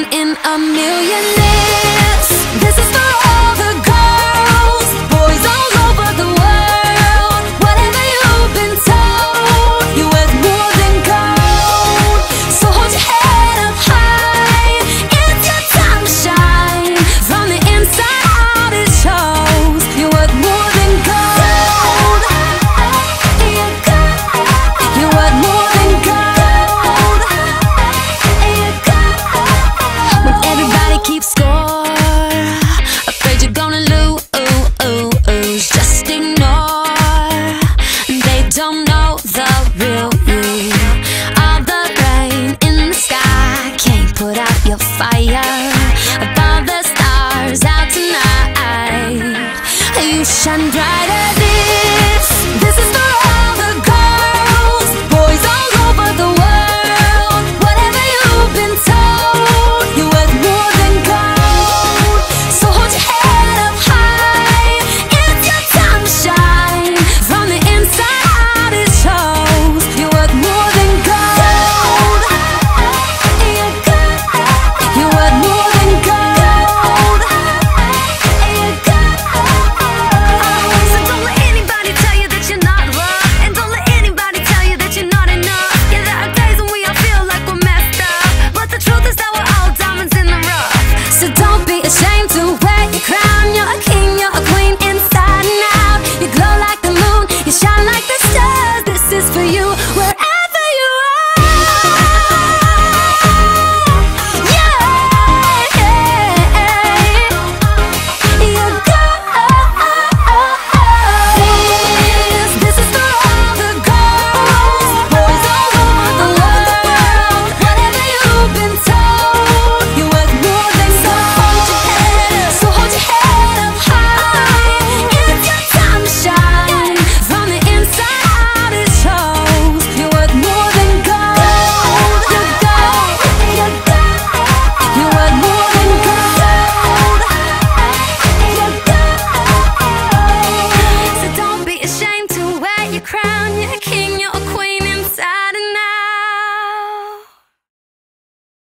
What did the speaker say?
in a million lives. This is for all the girls, boys all over the world. Whatever you've been told, you're worth more than gold. So hold your head up high, it's your time to shine. From the inside out it shows, you're worth more than gold. You're worth more than gold. When everybody keeps score, afraid you're gonna lose, just ignore. They don't know the real you. All the rain in the sky can't put out your fire. Above the stars out tonight, you shine brighter. This is the